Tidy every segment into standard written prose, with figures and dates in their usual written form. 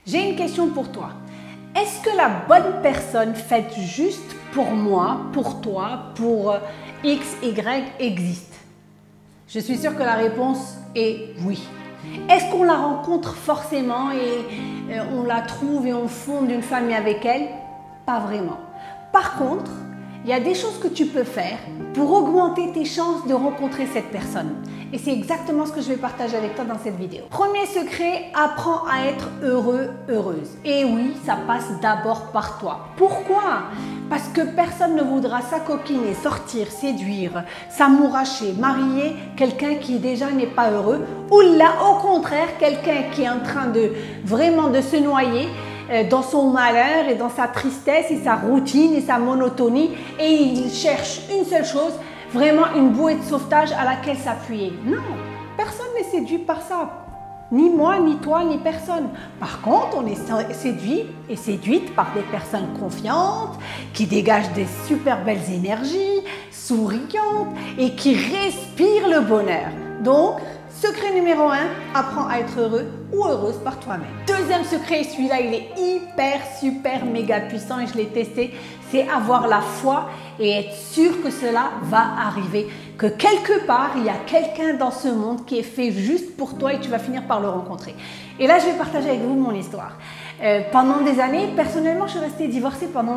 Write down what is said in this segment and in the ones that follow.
J'ai une question pour toi. Est-ce que la bonne personne faite juste pour moi, pour toi, pour X, Y existe? Je suis sûre que la réponse est oui. Est-ce qu'on la rencontre forcément et on la trouve et on fonde une famille avec elle? Pas vraiment. Par contre, il y a des choses que tu peux faire pour augmenter tes chances de rencontrer cette personne. Et c'est exactement ce que je vais partager avec toi dans cette vidéo. Premier secret, apprends à être heureux, heureuse. Et oui, ça passe d'abord par toi. Pourquoi? Parce que personne ne voudra s'acoquiner, sortir, séduire, s'amouracher, marier quelqu'un qui déjà n'est pas heureux. Ou là, au contraire, quelqu'un qui est en train de vraiment de se noyer dans son malheur et dans sa tristesse et sa routine et sa monotonie, et il cherche une seule chose, vraiment une bouée de sauvetage à laquelle s'appuyer. Non, personne n'est séduit par ça. Ni moi, ni toi, ni personne. Par contre, on est séduit et séduite par des personnes confiantes, qui dégagent des super belles énergies, souriantes et qui respirent le bonheur. Donc, secret numéro 1, apprends à être heureux ou heureuse par toi-même. Deuxième secret, celui-là, il est hyper, super, méga puissant et je l'ai testé, c'est avoir la foi et être sûr que cela va arriver. Que quelque part, il y a quelqu'un dans ce monde qui est fait juste pour toi et tu vas finir par le rencontrer. Et là, je vais partager avec vous mon histoire. Pendant des années, personnellement, je suis restée divorcée pendant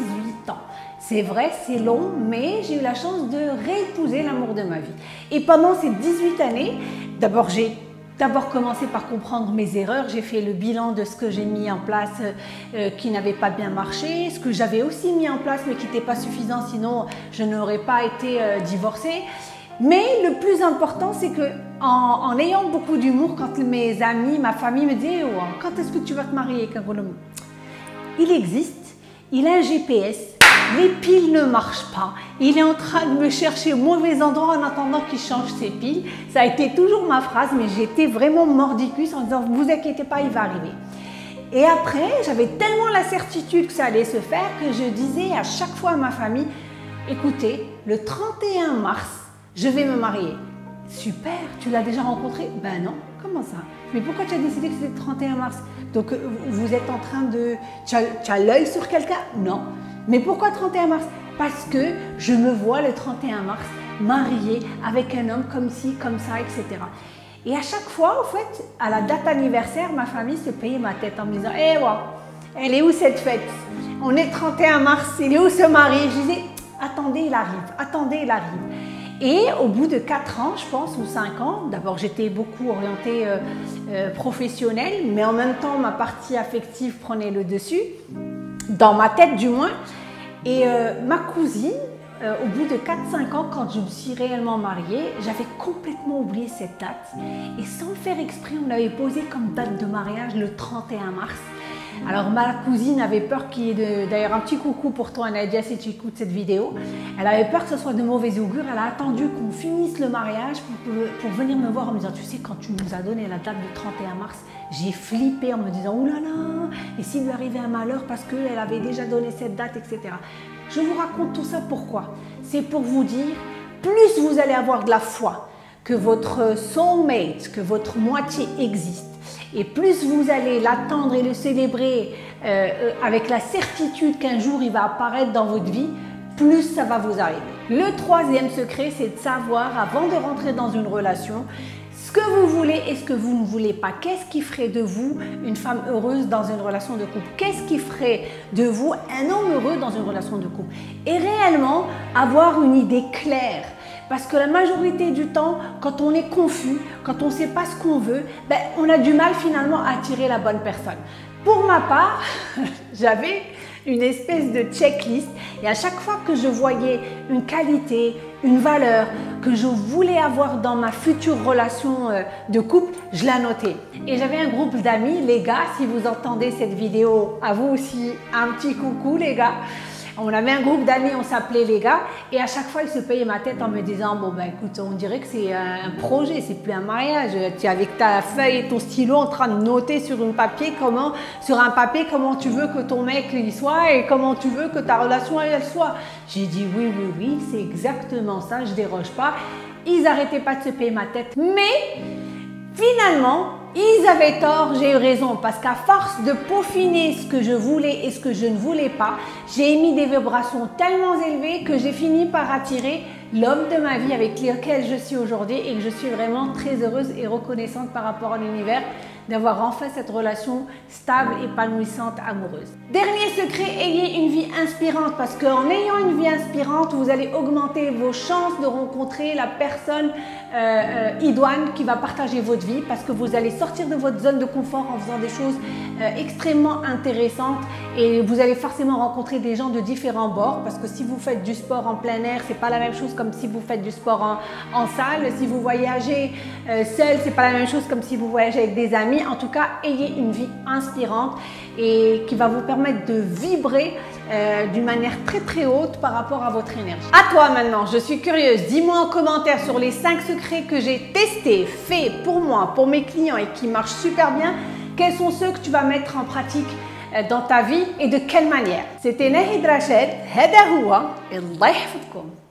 18 ans. C'est vrai, c'est long, mais j'ai eu la chance de réépouser l'amour de ma vie. Et pendant ces 18 années, j'ai commencé par comprendre mes erreurs. J'ai fait le bilan de ce que j'ai mis en place qui n'avait pas bien marché, ce que j'avais aussi mis en place mais qui n'était pas suffisant, sinon je n'aurais pas été divorcée. Mais le plus important, c'est que en ayant beaucoup d'humour, quand mes amis, ma famille me disaient oh, « Quand est-ce que tu vas te marier, Kagolom ?» Il existe, il a un GPS. Les piles ne marchent pas. Il est en train de me chercher au mauvais endroit en attendant qu'il change ses piles. Ça a été toujours ma phrase, mais j'étais vraiment mordicus en disant « Vous inquiétez pas, il va arriver ». Et après, j'avais tellement la certitude que ça allait se faire que je disais à chaque fois à ma famille « Écoutez, le 31 mars, je vais me marier. » Super, tu l'as déjà rencontré? Ben non, comment ça? Mais pourquoi tu as décidé que c'était le 31 mars? Donc vous êtes en train de... Tu as l'œil sur quelqu'un? Non. Mais pourquoi 31 mars? Parce que je me vois le 31 mars mariée avec un homme comme ci, comme ça, etc. Et à chaque fois, en fait, à la date anniversaire, ma famille se payait ma tête en me disant « Eh, wow, elle est où cette fête? On est le 31 mars, il est où ce mari ?» Je disais « Attendez, il arrive, attendez, il arrive. » Et au bout de 4 ans, je pense, ou 5 ans, d'abord j'étais beaucoup orientée professionnelle, mais en même temps ma partie affective prenait le dessus, dans ma tête du moins. Et ma cousine, au bout de 4-5 ans, quand je me suis réellement mariée, j'avais complètement oublié cette date. Et sans le faire exprès, on avait posé comme date de mariage le 31 mars. Alors ma cousine avait peur qu'il y ait d'ailleurs un petit coucou pour toi Nadia si tu écoutes cette vidéo. Elle avait peur que ce soit de mauvais augure. Elle a attendu qu'on finisse le mariage pour venir me voir en me disant « Tu sais, quand tu nous as donné la date du 31 mars, j'ai flippé en me disant « Ouh là là, et s'il lui arrivait un malheur parce qu'elle avait déjà donné cette date, etc. » Je vous raconte tout ça pourquoi? C'est pour vous dire, plus vous allez avoir de la foi que votre soulmate, que votre moitié existe, et plus vous allez l'attendre et le célébrer avec la certitude qu'un jour il va apparaître dans votre vie, plus ça va vous arriver. Le troisième secret, c'est de savoir, avant de rentrer dans une relation, ce que vous voulez et ce que vous ne voulez pas. Qu'est-ce qui ferait de vous une femme heureuse dans une relation de couple? Qu'est-ce qui ferait de vous un homme heureux dans une relation de couple? Et réellement, avoir une idée claire. Parce que la majorité du temps, quand on est confus, quand on ne sait pas ce qu'on veut, ben, on a du mal finalement à attirer la bonne personne. Pour ma part, j'avais une espèce de checklist et à chaque fois que je voyais une qualité, une valeur que je voulais avoir dans ma future relation de couple, je la notais. Et j'avais un groupe d'amis, les gars, si vous entendez cette vidéo, à vous aussi, un petit coucou les gars. On avait un groupe d'amis, on s'appelait les gars, et à chaque fois, ils se payaient ma tête en me disant « Bon, ben écoute, on dirait que c'est un projet, c'est plus un mariage. Tu es avec ta feuille et ton stylo en train de noter sur un papier comment tu veux que ton mec y soit et comment tu veux que ta relation elle soit. » J'ai dit « Oui, c'est exactement ça, je déroge pas. » Ils n'arrêtaient pas de se payer ma tête, mais finalement, ils avaient tort, j'ai eu raison, parce qu'à force de peaufiner ce que je voulais et ce que je ne voulais pas, j'ai émis des vibrations tellement élevées que j'ai fini par attirer l'homme de ma vie avec lequel je suis aujourd'hui et que je suis vraiment très heureuse et reconnaissante par rapport à l'univers d'avoir enfin cette relation stable, épanouissante, amoureuse. Dernier secret, ayez une vie inspirante parce qu'en ayant une vie inspirante, vous allez augmenter vos chances de rencontrer la personne idoine qui va partager votre vie parce que vous allez sortir de votre zone de confort en faisant des choses extrêmement intéressantes et vous allez forcément rencontrer des gens de différents bords parce que si vous faites du sport en plein air, c'est pas la même chose comme si vous faites du sport en salle. Si vous voyagez seul, c'est pas la même chose comme si vous voyagez avec des amis. En tout cas, ayez une vie inspirante et qui va vous permettre de vibrer d'une manière très très haute par rapport à votre énergie. À toi maintenant, je suis curieuse. Dis-moi en commentaire sur les 5 secrets que j'ai testés, faits pour moi, pour mes clients et qui marchent super bien. Quels sont ceux que tu vas mettre en pratique dans ta vie et de quelle manière? C'était Nahid Rachid. هذا هو الله يحفظكم.